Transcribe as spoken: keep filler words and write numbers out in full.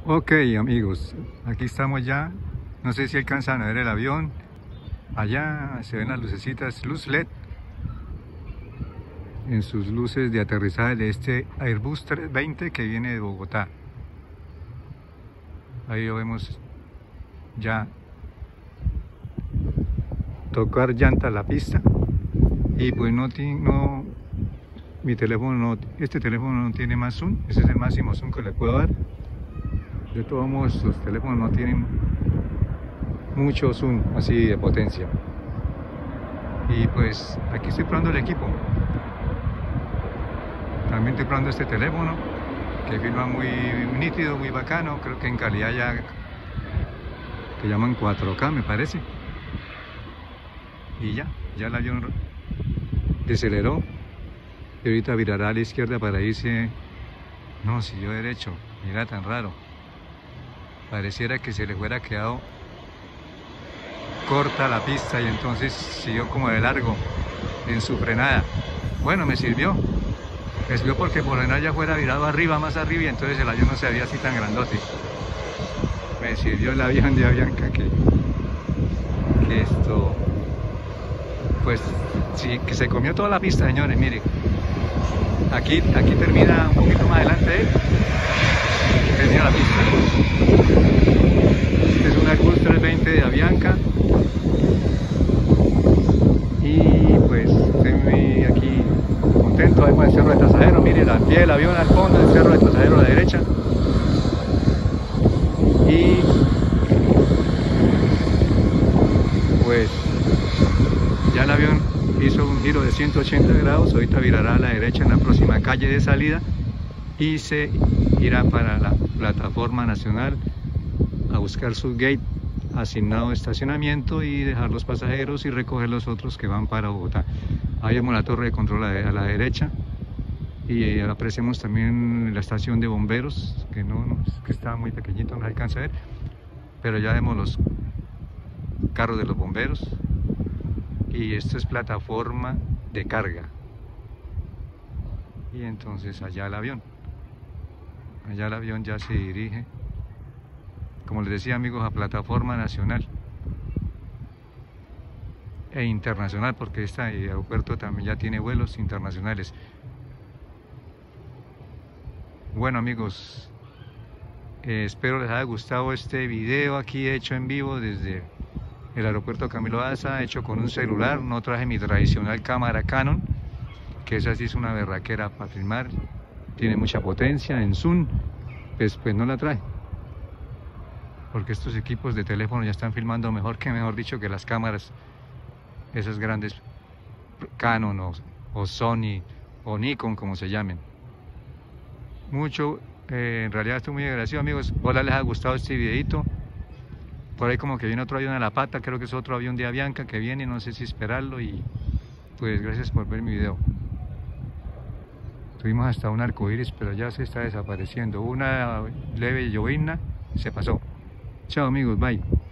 Ok, amigos, aquí estamos ya. No sé si alcanzan a ver el avión. Allá se ven las lucecitas, luz L E D en sus luces de aterrizaje de este Airbus trescientos veinte que viene de Bogotá. Ahí lo vemos ya tocar llanta la pista. Y pues no tiene, no, mi teléfono no, este teléfono no tiene más zoom. Ese es el máximo zoom que le puedo dar. De todos modos, los teléfonos no tienen mucho zoom así de potencia. Y pues aquí estoy probando el equipo. También estoy probando este teléfono que filma muy nítido, muy bacano. Creo que en calidad ya que llaman cuatro K, me parece. Y ya, ya el avión deceleró y ahorita virará a la izquierda para irse. No, siguió derecho. Mira, tan raro. Pareciera que se le fuera quedado corta la pista y entonces siguió como de largo en su frenada. Bueno, me sirvió. Me sirvió porque por frenar ya fuera virado arriba, más arriba, y entonces el avión no se veía así tan grandote. Me sirvió el avión de Avianca que, que esto, pues sí, que se comió toda la pista, señores. Miren, aquí, aquí termina un poquito más adelante él. Termina la pista. Este es un Airbus trescientos veinte de Avianca. Y pues estoy muy aquí contento. Ahí con el cerro de Tasadero. Miren, al pie del avión al fondo, el cerro de Tasadero a la derecha. Y pues ya el avión hizo un giro de ciento ochenta grados. Ahorita virará a la derecha en la próxima calle de salida y se irá para la plataforma nacional a buscar su gate asignado de estacionamiento y dejar los pasajeros y recoger los otros que van para Bogotá. Ahí vemos la torre de control a la derecha y apreciamos también la estación de bomberos, que no, no que está muy pequeñito, no se alcanza a ver, pero ya vemos los carros de los bomberos. Y esto es plataforma de carga. Y entonces allá el avión. Allá el avión ya se dirige, como les decía, amigos, a plataforma nacional e internacional, porque este aeropuerto también ya tiene vuelos internacionales. Bueno, amigos, eh, espero les haya gustado este video aquí hecho en vivo desde el aeropuerto Camilo Daza, hecho con un celular. No traje mi tradicional cámara Canon, que esa sí es una berraquera para filmar, tiene mucha potencia en zoom, pues, pues no la traje, porque estos equipos de teléfono ya están filmando mejor que, mejor dicho, que las cámaras, esas grandes Canon o, o Sony o Nikon, como se llamen. Mucho, eh, en realidad estoy muy agradecido, amigos. Ojalá les haya gustado este videito. Por ahí como que viene otro avión a la pata, creo que es otro avión de Avianca que viene, no sé si esperarlo. Y pues gracias por ver mi video. Tuvimos hasta un arco iris, pero ya se está desapareciendo. Una leve llovizna se pasó. Chao, amigos, bye.